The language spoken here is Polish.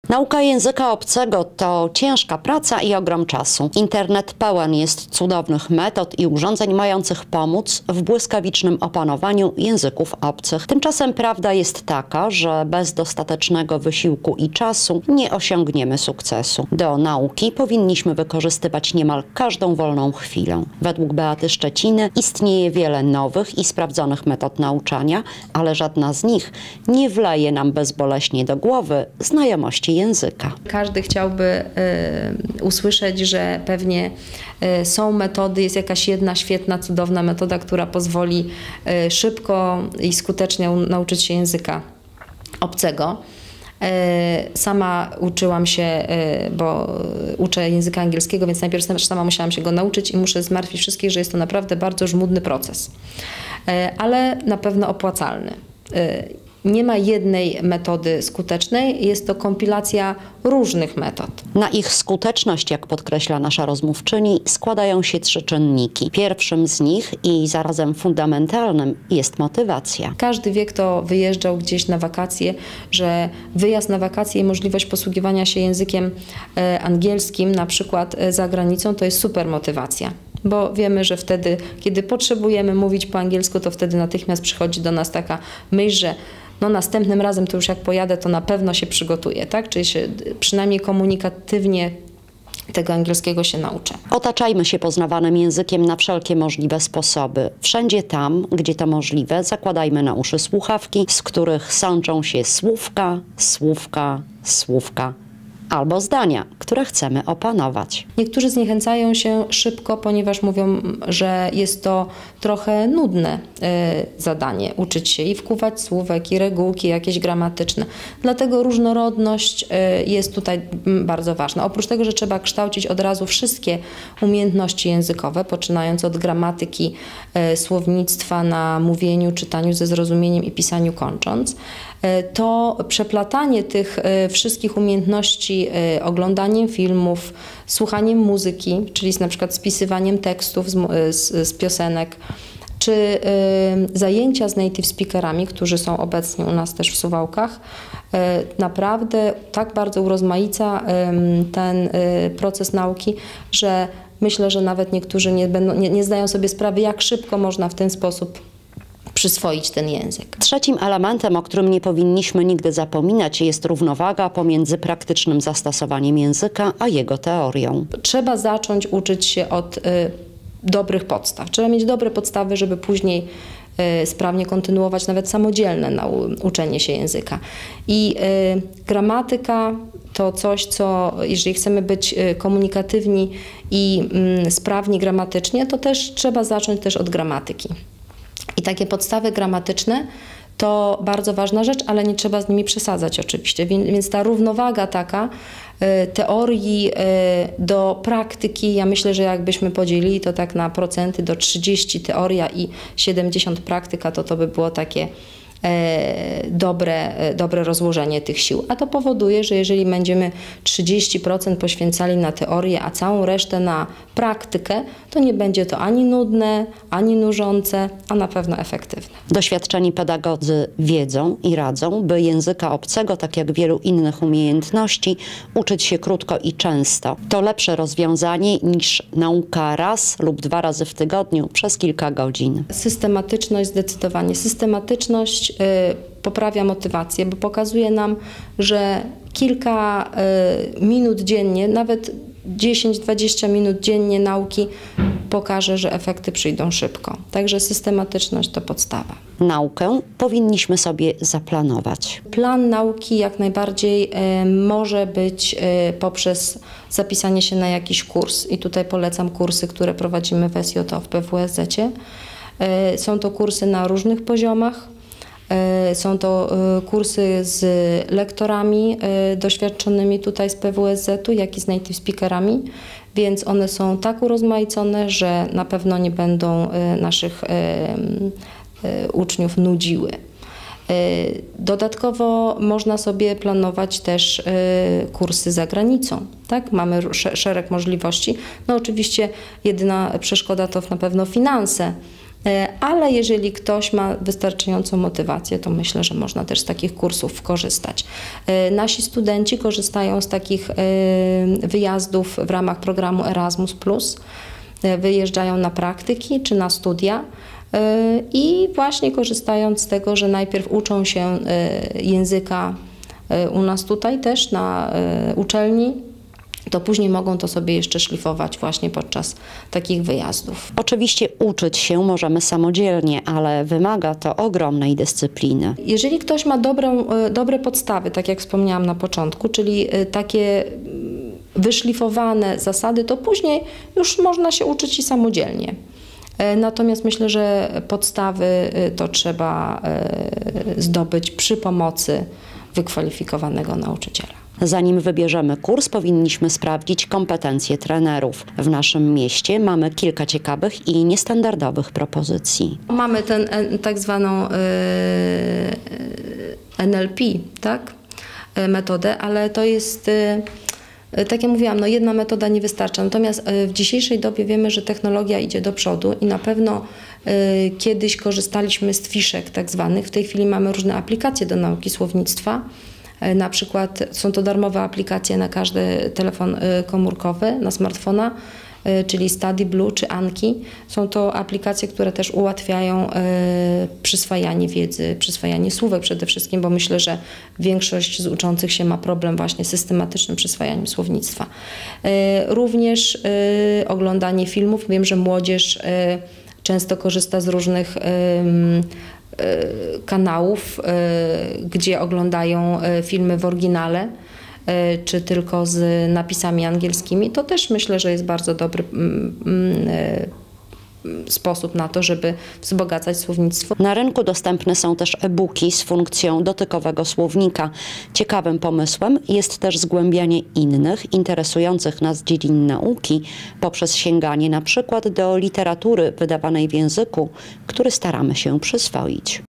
Nauka języka obcego to ciężka praca i ogrom czasu. Internet pełen jest cudownych metod i urządzeń mających pomóc w błyskawicznym opanowaniu języków obcych. Tymczasem prawda jest taka, że bez dostatecznego wysiłku i czasu nie osiągniemy sukcesu. Do nauki powinniśmy wykorzystywać niemal każdą wolną chwilę. Według Beaty Szczeciny istnieje wiele nowych i sprawdzonych metod nauczania, ale żadna z nich nie wleje nam bezboleśnie do głowy znajomości języka. Każdy chciałby usłyszeć, że pewnie są metody, jest jakaś jedna świetna, cudowna metoda, która pozwoli szybko i skutecznie nauczyć się języka obcego. Sama uczyłam się, bo uczę języka angielskiego, więc najpierw sama musiałam się go nauczyć i muszę zmartwić wszystkich, że jest to naprawdę bardzo żmudny proces, ale na pewno opłacalny. Nie ma jednej metody skutecznej, jest to kompilacja różnych metod. Na ich skuteczność, jak podkreśla nasza rozmówczyni, składają się 3 czynniki. Pierwszym z nich i zarazem fundamentalnym jest motywacja. Każdy wie, kto wyjeżdżał gdzieś na wakacje, że wyjazd na wakacje i możliwość posługiwania się językiem angielskim, na przykład za granicą, to jest super motywacja. Bo wiemy, że wtedy, kiedy potrzebujemy mówić po angielsku, to wtedy natychmiast przychodzi do nas taka myśl, że no następnym razem to już jak pojadę, to na pewno się przygotuję, tak? Czyli się przynajmniej komunikatywnie tego angielskiego się nauczę. Otaczajmy się poznawanym językiem na wszelkie możliwe sposoby. Wszędzie tam, gdzie to możliwe, zakładajmy na uszy słuchawki, z których sączą się słówka, słówka, słówka albo zdania, które chcemy opanować. Niektórzy zniechęcają się szybko, ponieważ mówią, że jest to trochę nudne zadanie, uczyć się i wkuwać słówek, i regułki jakieś gramatyczne. Dlatego różnorodność jest tutaj bardzo ważna. Oprócz tego, że trzeba kształcić od razu wszystkie umiejętności językowe, poczynając od gramatyki, słownictwa na mówieniu, czytaniu ze zrozumieniem i pisaniu kończąc, to przeplatanie tych wszystkich umiejętności oglądaniem filmów, słuchaniem muzyki, czyli na przykład spisywaniem tekstów z piosenek, czy zajęcia z native speakerami, którzy są obecnie u nas też w Suwałkach, naprawdę tak bardzo urozmaica ten proces nauki, że myślę, że nawet niektórzy nie zdają sobie sprawy, jak szybko można w ten sposób przyswoić ten język. Trzecim elementem, o którym nie powinniśmy nigdy zapominać, jest równowaga pomiędzy praktycznym zastosowaniem języka a jego teorią. Trzeba zacząć uczyć się od dobrych podstaw. Trzeba mieć dobre podstawy, żeby później sprawnie kontynuować nawet samodzielne uczenie się języka. I gramatyka to coś, co jeżeli chcemy być komunikatywni i sprawni gramatycznie, to też trzeba zacząć też od gramatyki. I takie podstawy gramatyczne to bardzo ważna rzecz, ale nie trzeba z nimi przesadzać oczywiście. Więc ta równowaga taka teorii do praktyki, ja myślę, że jakbyśmy podzielili to tak na procenty, do 30 teoria i 70 praktyka, to by było takie dobre rozłożenie tych sił. A to powoduje, że jeżeli będziemy 30% poświęcali na teorię, a całą resztę na praktykę, to nie będzie to ani nudne, ani nużące, a na pewno efektywne. Doświadczeni pedagodzy wiedzą i radzą, by języka obcego, tak jak wielu innych umiejętności, uczyć się krótko i często. To lepsze rozwiązanie niż nauka raz lub 2 razy w tygodniu przez kilka godzin. Systematyczność zdecydowanie. Systematyczność poprawia motywację, bo pokazuje nam, że kilka minut dziennie, nawet 10-20 minut dziennie nauki pokaże, że efekty przyjdą szybko. Także systematyczność to podstawa. Naukę powinniśmy sobie zaplanować. Plan nauki jak najbardziej może być poprzez zapisanie się na jakiś kurs. I tutaj polecam kursy, które prowadzimy w SJO w PWSZ-cie. Są to kursy na różnych poziomach. Są to kursy z lektorami doświadczonymi tutaj z PWSZ-u, jak i z native speakerami, więc one są tak urozmaicone, że na pewno nie będą naszych uczniów nudziły. Dodatkowo można sobie planować też kursy za granicą. Tak? Mamy szereg możliwości. No oczywiście jedyna przeszkoda to na pewno finanse, Ale jeżeli ktoś ma wystarczającą motywację, to myślę, że można też z takich kursów korzystać. Nasi studenci korzystają z takich wyjazdów w ramach programu Erasmus+. Wyjeżdżają na praktyki czy na studia i właśnie korzystając z tego, że najpierw uczą się języka u nas tutaj też na uczelni, to później mogą to sobie jeszcze szlifować właśnie podczas takich wyjazdów. Oczywiście uczyć się możemy samodzielnie, ale wymaga to ogromnej dyscypliny. Jeżeli ktoś ma dobre podstawy, tak jak wspomniałam na początku, czyli takie wyszlifowane zasady, to później już można się uczyć i samodzielnie. Natomiast myślę, że podstawy to trzeba zdobyć przy pomocy wykwalifikowanego nauczyciela. Zanim wybierzemy kurs, powinniśmy sprawdzić kompetencje trenerów. W naszym mieście mamy kilka ciekawych i niestandardowych propozycji. Mamy ten tak zwaną NLP, tak? Metodę, ale to jest, tak jak mówiłam, no jedna metoda nie wystarcza. Natomiast w dzisiejszej dobie wiemy, że technologia idzie do przodu i na pewno kiedyś korzystaliśmy z fiszek tak zwanych. W tej chwili mamy różne aplikacje do nauki słownictwa. Na przykład są to darmowe aplikacje na każdy telefon komórkowy, na smartfona, czyli Study Blue czy Anki. Są to aplikacje, które też ułatwiają przyswajanie wiedzy, przyswajanie słówek przede wszystkim, bo myślę, że większość z uczących się ma problem właśnie z systematycznym przyswajaniem słownictwa. Również oglądanie filmów. Wiem, że młodzież często korzysta z różnych kanałów, gdzie oglądają filmy w oryginale, czy tylko z napisami angielskimi. To też myślę, że jest bardzo dobry sposób na to, żeby wzbogacać słownictwo. Na rynku dostępne są też e-booki z funkcją dotykowego słownika. Ciekawym pomysłem jest też zgłębianie innych, interesujących nas dziedzin nauki poprzez sięganie na przykład do literatury wydawanej w języku, który staramy się przyswoić.